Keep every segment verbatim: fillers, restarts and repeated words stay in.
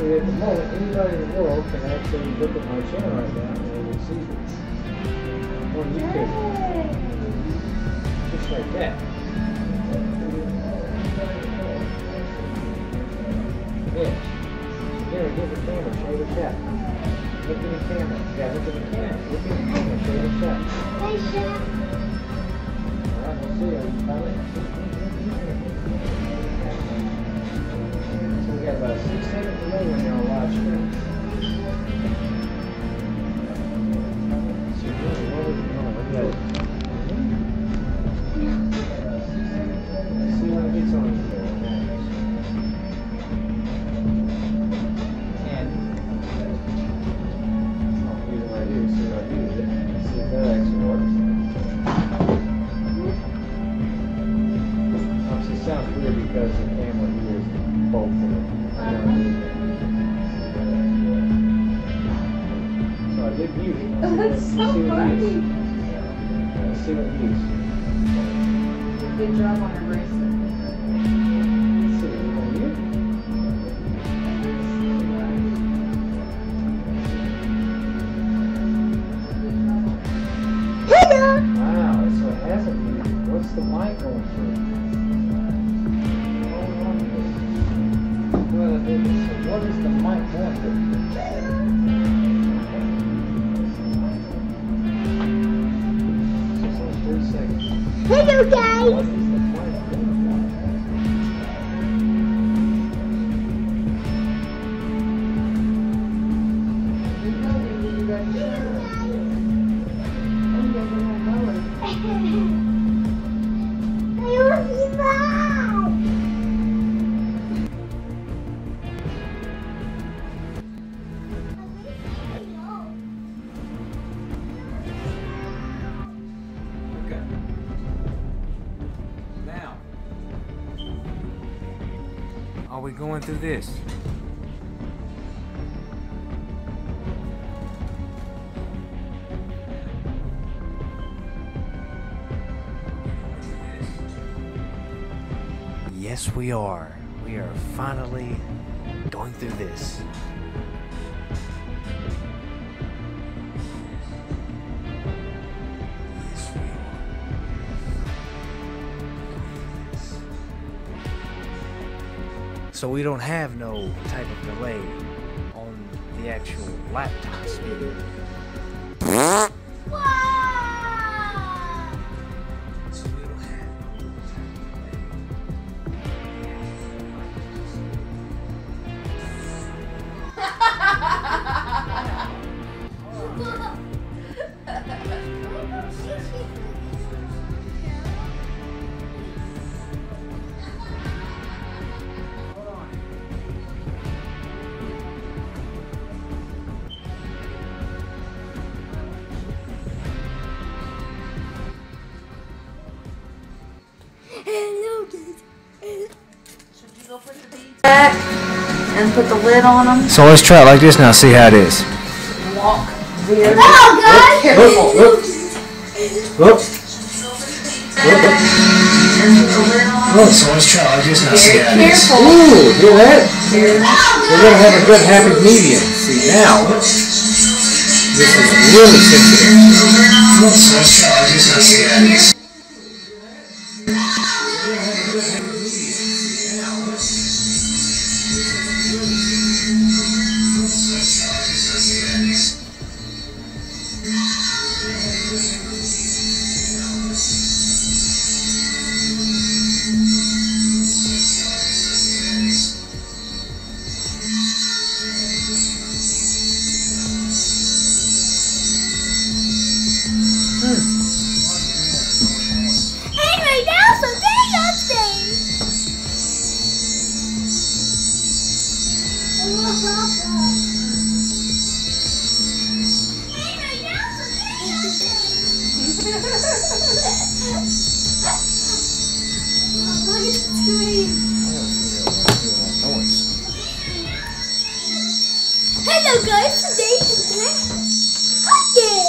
actually, at the moment, anybody in the world can actually look at my channel right now and they will see this on YouTube. Just like that. Yeah. Here, give the camera, show the chat. Look at the camera. Yeah, look at the camera. Look at the camera, show the chat. Hey, Chef. Alright, we'll see you. Coming. So we got about six seconds to go when you're on live stream. So really, what was it going? We got it. Let's see when it gets on here. Because the camera here is both of them. So I did mute it. That's so funny. Let's see what it is. Good job on her bracelet. Let's see, we're going to mute. Hello! Wow, so it hasn't muted. What's the mic going through? What is the mic going through? three seconds. Hello, guys! What is the mic going Are we going through this? Yes, we are. We are finally going through this. So we don't have no type of delay on the actual laptop speed. So we don't have no type of Back and put the lid on them. So let's try it like this now, see how it is. Walk very careful. Look, look. Look. And put the lid on. Look, so let's try it like this now, see how it is. Careful. Ooh, hear that? We're going to have a good happy medium. See now, this is really sensitive. Look, so let's try it like this now, see how it is. Hello guys, today is Pocket!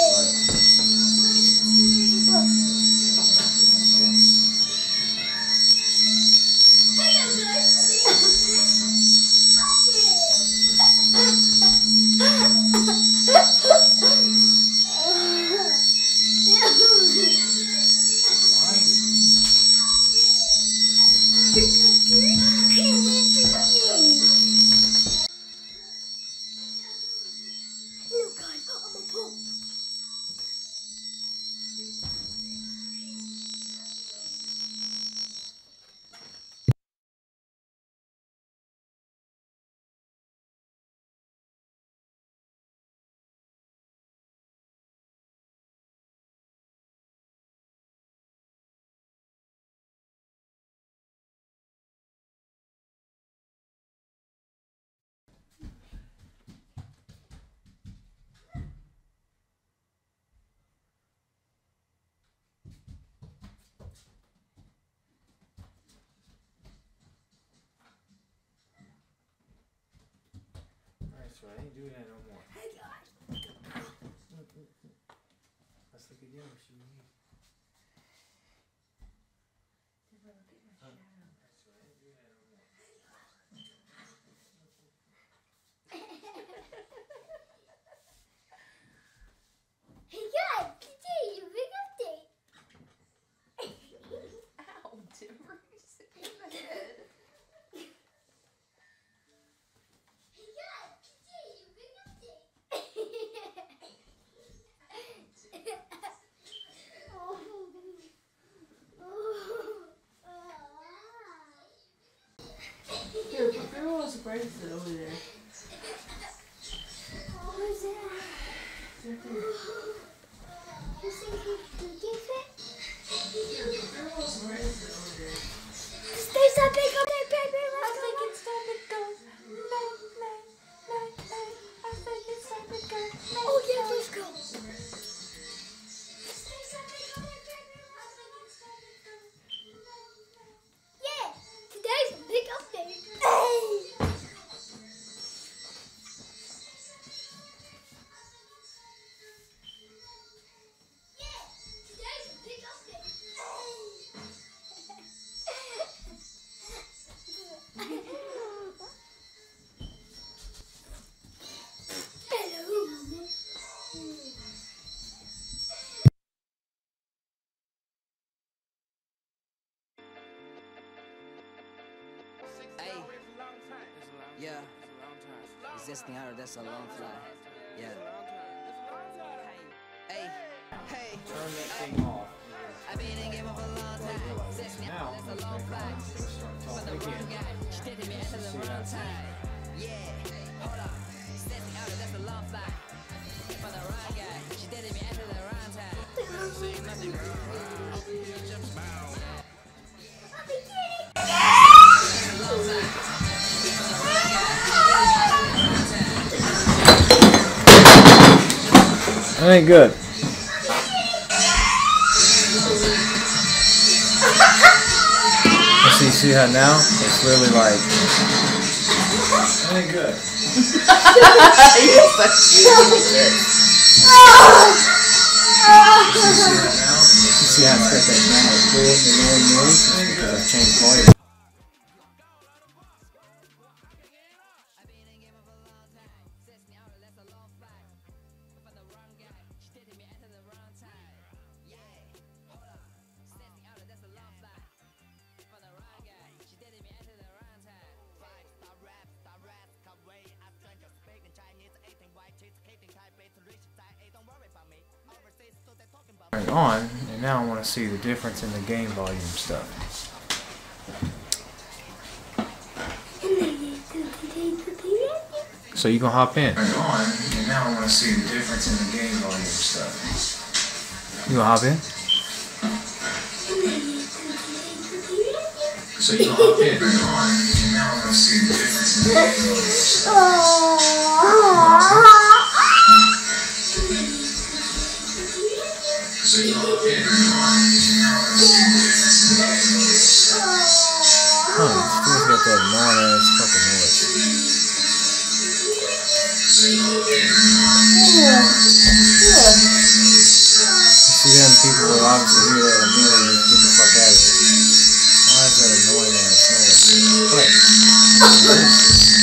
Hello guys, today is Pocket! right. Ain't doing that no more. Let's look again. What you need. Huh? That's right. Ain't doing that no more. Hey guys, today is a big update. Ow, Timber, you sit in the head. Hey guys, today is a big update. Here, put your little bracelet over there. What was that? Right there. You think you can give it? Here, put your little bracelet over there. There's a big update, baby. I Let's think go. it's time to go. Night, night, night, night. I think it's time to go. Night, Oh yeah, night. let's go. Yeah, today's a big update. Hey! Yeah, today's a big update. Hello. Hey, yeah, existing out, that's a long fly. Yeah. Hey, hey, Turn that thing off. I've been in game of a long time. Existing Now, out, that's a let's long make fly. our start For the talking wrong again. guy, she did me at the See wrong that? time. Yeah, hold on. Existing out, that's a long fly. For the wrong guy, she did me at the wrong time. See nothing wrong. Just smile. That ain't good. See, see how now it's really like that ain't good. You're so cute. See, see how now? You see how it's got that now pull and annoying noise? It's because I've changed volume. I've been in game of a long time. Existing out, that's a long fly. For the wrong guy, she did me at the wrong time. Yeah, hold on. Existing out, that's a long fly. For the wrong guy, she did me at the wrong time. Five star rap, star rap, Kawaii, I stranger speaking Chinese, eating white cheese, keeping Taipei, rich side, don't worry about me. Overseas, so they're talking about Turn it on, and now I want to see the difference in the game volume stuff. So you gonna hop in? Turn it on, and now I want to see the difference in the game volume stuff. You gonna hop in? So you gonna hop in? Turn it on, and now I want to see the difference in the game volume stuff. So you gonna hop in? Turn it on, and now I want to see the difference in the game volume stuff. Huh? Still got that annoying ass fucking noise. So you gonna hop in? Turn it on, and now I want to see the difference in the game volume stuff. You see them people will obviously hear that immediately just get the fuck out of it. Why is that annoying ass noise? What? What is this?